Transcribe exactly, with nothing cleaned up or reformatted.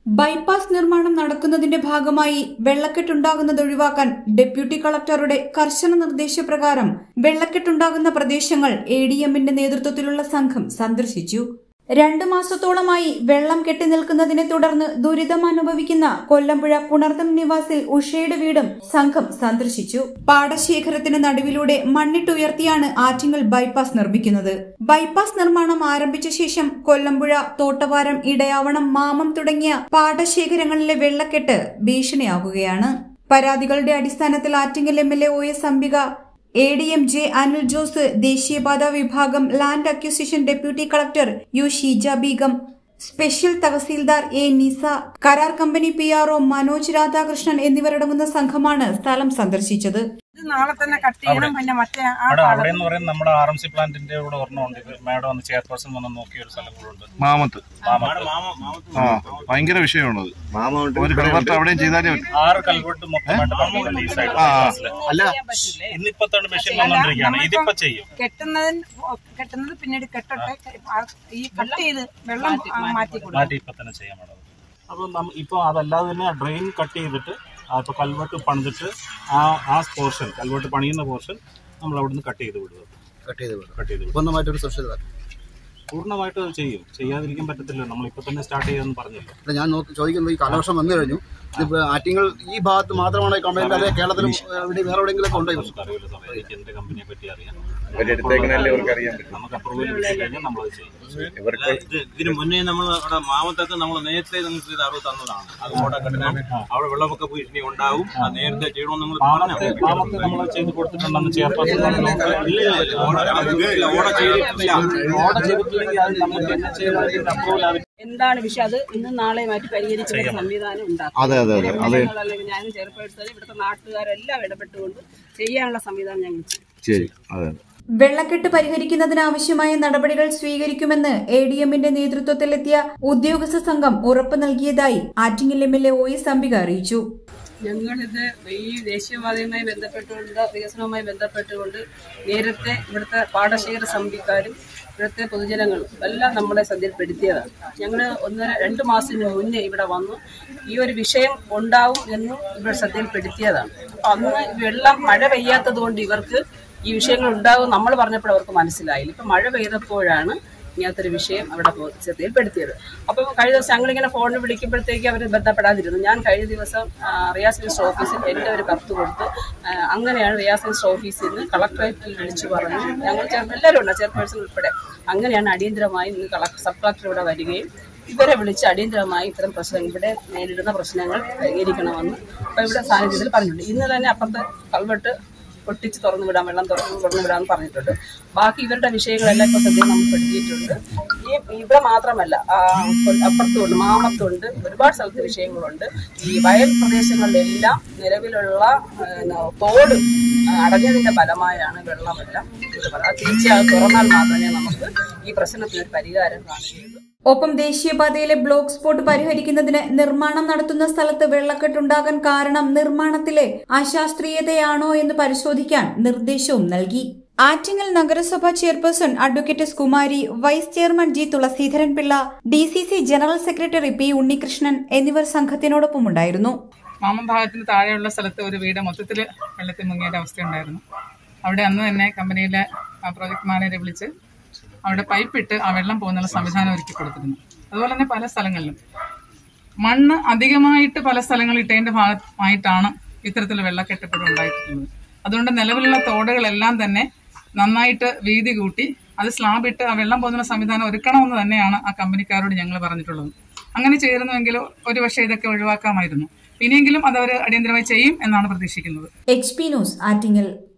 Bypass നിർമ്മാണം നടക്കുന്നതിന്റെ ഭാഗമായി വെള്ളക്കെട്ടുണ്ടാകുന്നത് ഒഴിവാക്കാൻ ഡെപ്യൂട്ടി കളക്ടറുടെ കർശന നിർദ്ദേശപ്രകാരം വെള്ളക്കെട്ടുണ്ടാകുന്ന പ്രദേശങ്ങൾ എ ഡി എമ്മിന്റെ നേതൃത്വത്തിലുള്ള സംഘം സന്ദർശിച്ചു. രണ്ടു മാസത്തോളമായി വെള്ളം കെട്ടിനിൽക്കുന്നതിനെ തുടർന്ന് ദുരിതമനുഭവിക്കുന്ന കൊല്ലമ്പുഴ പുണർതം നിവാസിൽ ഉഷയുടെ വീടും സംഘം സന്ദർശിച്ചു. പാടശേഖരത്തിന് നടുവിലൂടെ മണ്ണിട്ടുയർത്തിയാണ് ആറ്റിങ്ങൽ ബൈപ്പാസ് നിർമ്മിക്കുന്നത്. ബൈപ്പാസ് നിർമ്മാണം ആരംഭിച്ച ശേഷം കൊല്ലമ്പുഴ, തോട്ടവാരം, ഇടയാവണം, മാമം തുടങ്ങിയ പാടശേഖരങ്ങളിലെ വെള്ളക്കെട്ട് ഭീഷണിയാകുകയാണ്. പരാതികളുടെ അടിസ്ഥാനത്തിൽ Attingal M L A O S Ambika, A D M J Anil Jose, ദേശീയപാത വിഭാഗം land acquisition deputy collector U Sheeja Beegum, special tahsildar A Nisa, കരാർ company P R O Manoj Radhakrishnan എന്നിവരടങ്ങുന്ന സംഘമാണ് സ്ഥലം സന്ദർശിച്ചത്. നാളെ തന്നെ കട്ട് ചെയ്യണം. പിന്നെ മറ്റേ അവിടെ എന്ന് പറയുന്നത് നമ്മുടെ ആർ എം സി പ്ലാന്റിന്റെ കൂടെ ഒരെണ്ണമുണ്ട്. മാഡം വന്ന് ചെയർപേഴ്സൺ വന്ന് നോക്കിയ ഒരു സ്ഥലം കൂടെ ഉണ്ട്. മാമത്ത് ഭയങ്കര വിഷയമാണത്. ഒരു കൽവർട്ട് അവിടെയും ചെയ്താലേ ആറ് കൽവർട്ട് മൊത്തമായിട്ട് ഇന്നിപ്പോ മെഷീൻ വന്നോണ്ടിരിക്കുകയാണ്. ഇതിപ്പോ ചെയ്യും. കെട്ടുന്നതിന് കെട്ടുന്നത് പിന്നീട് കെട്ടട്ടെ, ഈ കട്ട് ചെയ്ത് വെള്ളം മാറ്റി മാറ്റി ഇപ്പൊ തന്നെ ചെയ്യാൻ മേഡം. അപ്പൊ ഇപ്പൊ അതല്ലാതെ തന്നെ ഡ്രെയിൻ കട്ട് ചെയ്തിട്ട് അപ്പോൾ കൽവർട്ട് പണിതിട്ട് ആ ആ പോർഷൻ കൽവർട്ട് പണിയുന്ന പോർഷൻ നമ്മൾ അവിടെ നിന്ന് കട്ട് ചെയ്ത് വിടുക. കട്ട് ചെയ്ത് വിടുക. കട്ട് ചെയ്ത് പൂർണ്ണമായിട്ടൊരു സുരക്ഷിത പൂർണ്ണമായിട്ട് അത് ചെയ്യും. ചെയ്യാതിരിക്കാൻ പറ്റത്തില്ല. നമ്മളിപ്പോൾ തന്നെ സ്റ്റാർട്ട് ചെയ്യാമെന്ന് പറഞ്ഞില്ല. ഞാൻ നോക്കി ചോദിക്കുന്നത്, ഈ കാലവർഷം വന്നു കഴിഞ്ഞു, ഇതിപ്പോൾ ആറ്റിങ്ങൽ ഈ ഭാഗത്ത് മാത്രമാണ് ഈ കംപ്ലൈൻറ്റ്, അല്ലെ കേരളത്തിലും ഇവിടെ വേറെ എവിടെയെങ്കിലും ഉണ്ടോ? അറിയില്ല സാറേ, എനിക്ക് എൻ്റെ കമ്പനിയെ പറ്റി അറിയാം. നമുക്ക് അപ്രൂവൽ കിട്ടി കഴിഞ്ഞാൽ നമ്മളത് ചെയ്യും. ഇതിന് മുന്നേ നമ്മൾ അവിടെ മാമത്തൊക്കെ നമ്മൾ നേരത്തെ നിങ്ങൾക്ക് ഇത് അറിവ് തന്നതാണ്. അത് ഓട കെട്ടണം, അവിടെ വെള്ളമൊക്കെ ഭീഷണി ഉണ്ടാവും, അത് നേരത്തെ ചെയ്യണമെന്ന് നിങ്ങൾ മാമത്ത് നമ്മൾ ചെയ്ത് കൊടുത്തിട്ടുണ്ടെന്ന് ചെയർപേഴ്സൺ ഓട ചെയ്തിട്ടില്ല. ഓട ചെയ്തിട്ടില്ലെങ്കിൽ അത് നമുക്ക് എന്നെ ചെയ്യുന്ന അപ്രൂവൽ ആവും. എന്താണ് വിഷയം, അത് ഇന്ന് നാളെയുമായിട്ട് പരിഹരിക്കുന്ന സംവിധാനം ഉണ്ടാക്കും. ഞാനും ചെയർപേഴ്സൺ, ഇവിടുത്തെ നാട്ടുകാരെല്ലാം ഇടപെട്ടുകൊണ്ട് ചെയ്യാനുള്ള സംവിധാനം ഞങ്ങൾ ചെയ്യും. വെള്ളക്കെട്ട് പരിഹരിക്കുന്നതിനാവശ്യമായ നടപടികൾ സ്വീകരിക്കുമെന്ന് എ ഡി എമ്മിന്റെ നേതൃത്വത്തിലെത്തിയ ഉദ്യോഗസ്ഥ സംഘം ഉറപ്പ് നൽകിയതായി Attingal M L A O S Ambika അറിയിച്ചു. ഞങ്ങളിത് ഈ ദേശീയപാതയുമായി ബന്ധപ്പെട്ടുകൊണ്ട് വികസനവുമായി ബന്ധപ്പെട്ടുകൊണ്ട് നേരത്തെ ഇവിടുത്തെ പാടശേഖര സമിതിക്കാരും ഇവിടുത്തെ പൊതുജനങ്ങളും എല്ലാം നമ്മളെ ശ്രദ്ധയിൽപ്പെടുത്തിയതാണ്. ഞങ്ങൾ ഒന്നര രണ്ട് മാസത്തിന് മുന്നേ ഇവിടെ വന്നു ഈ ഒരു വിഷയം ഉണ്ടാവും എന്നും ഇവിടെ ശ്രദ്ധയിൽപ്പെടുത്തിയതാണ്. അപ്പം അന്ന് വെള്ളം മഴ പെയ്യാത്തത് കൊണ്ട് ഇവർക്ക് ഈ വിഷയങ്ങൾ ഉണ്ടാവും നമ്മൾ പറഞ്ഞപ്പോൾ അവർക്ക് മനസ്സിലായില്ല. ഇപ്പം മഴ പെയ്തപ്പോഴാണ് ഇങ്ങനത്തൊരു വിഷയം അവിടെ ശ്രദ്ധയിൽപ്പെടുത്തിയത്. അപ്പം കഴിഞ്ഞ ദിവസം ഞങ്ങളിങ്ങനെ ഫോണിൽ വിളിക്കുമ്പോഴത്തേക്ക് അവർ ബന്ധപ്പെടാതിരുന്നു. ഞാൻ കഴിഞ്ഞ ദിവസം റിയാസ് മിനിസ്റ്റർ ഓഫീസിൽ എൻ്റെ ഒരു കത്ത് കൊടുത്ത് അങ്ങനെയാണ് റിയാസ് മിനിസ്റ്റർ ഓഫീസിൽ നിന്ന് കളക്ടറേറ്റിൽ വിളിച്ചു പറഞ്ഞു. ഞങ്ങൾ എല്ലാവരും ഉണ്ട്, ചെയർപേഴ്സൺ ഉൾപ്പെടെ. അങ്ങനെയാണ് അടിയന്തരമായി ഇന്ന് കളക്ടർ സബ് കളക്ടർ ഇവിടെ വരികയും ഇവരെ വിളിച്ച് അടിയന്തരമായി ഇത്തരം പ്രശ്നങ്ങൾ ഇവിടെ നേരിടുന്ന പ്രശ്നങ്ങൾ പരിഹരിക്കണമെന്ന് അപ്പോൾ ഇവിടെ സാന്നിധ്യത്തിൽ പറഞ്ഞിട്ടുണ്ട്. ഇന്ന് തന്നെ അപ്പുറത്തെ കൽവെട്ട് പൊട്ടിച്ച് തുറന്നു വിടാം, വെള്ളം തുറന്ന് തുറന്നു വിടാമെന്ന് പറഞ്ഞിട്ടുണ്ട്. ബാക്കി ഇവരുടെ വിഷയങ്ങളെല്ലാം ഇപ്പോൾ ശ്രദ്ധയിൽ നമ്മൾ പെടുത്തിയിട്ടുണ്ട്. ഈ ഇവിടെ മാത്രമല്ല, അപ്പുറത്തുണ്ട്, മാമത്തുണ്ട്, ഒരുപാട് സ്ഥലത്ത് വിഷയങ്ങളുണ്ട്. ഈ വയൽ പ്രദേശങ്ങളിലെല്ലാം നിലവിലുള്ള തോട് അടഞ്ഞതിന്റെ ഫലമായാണ് വെള്ളമെല്ലാം തീർച്ചയായും തുറന്നാൽ മാത്രമേ നമുക്ക് ഈ പ്രശ്നത്തിനൊരു പരിഹാരം കാണുകയുള്ളൂ. ഒപ്പം ദേശീയപാതയിലെ ബ്ലോക്ക് സ്പോട്ട് പരിഹരിക്കുന്നതിന് നിർമ്മാണം നടത്തുന്ന സ്ഥലത്ത് വെള്ളക്കെട്ടുണ്ടാകാൻ കാരണം നിർമ്മാണത്തിലെ അശാസ്ത്രീയതയാണോ എന്ന് പരിശോധിക്കാൻ നിർദ്ദേശവും നൽകി. ആറ്റിങ്ങൽ നഗരസഭാ chairperson advocate S Kumari, vice chairman G Thulaseedharan Pillai, D C C general secretary P Unnikrishnan എന്നിവർ സംഘത്തിനോടൊപ്പമുണ്ടായിരുന്നു. മാമം ഭാഗത്തിന് താഴെയുള്ള സ്ഥലത്ത് ഒരു വീട് മൊത്തത്തിൽ വെള്ളത്തിൽ മുങ്ങിയ അവസ്ഥയുണ്ടായിരുന്നു. അവിടെ അന്ന് തന്നെ കമ്പനിയിലെ പ്രോജക്ട് മാനേജറെ വിളിച്ച് അവിടെ പൈപ്പിട്ട് ആ വെള്ളം പോകുന്നുള്ള സംവിധാനം ഒരുക്കി കൊടുത്തിരുന്നു. അതുപോലെ തന്നെ പല സ്ഥലങ്ങളിലും മണ്ണ് അധികമായിട്ട് പല സ്ഥലങ്ങളിൽ ഇട്ടതിന്റെ ഭാഗമായിട്ടാണ് ഇത്തരത്തിൽ വെള്ളക്കെട്ടിപ്പോഴും ഉണ്ടായിട്ടുള്ളത്. അതുകൊണ്ട് നിലവിലുള്ള തോടുകളെല്ലാം തന്നെ നന്നായിട്ട് വീതി കൂട്ടി അത് സ്ലാബിട്ട് ആ വെള്ളം പോകുന്ന സംവിധാനം ഒരുക്കണമെന്ന് തന്നെയാണ് ആ കമ്പനിക്കാരോട് ഞങ്ങൾ പറഞ്ഞിട്ടുള്ളത്. അങ്ങനെ ചെയ്തിരുന്നുവെങ്കിൽ ഒരുപക്ഷെ ഇതൊക്കെ ഒഴിവാക്കാമായിരുന്നു. ഇനിയെങ്കിലും അതവർ അടിയന്തരമായി ചെയ്യും എന്നാണ് പ്രതീക്ഷിക്കുന്നത്. H P news Attingal.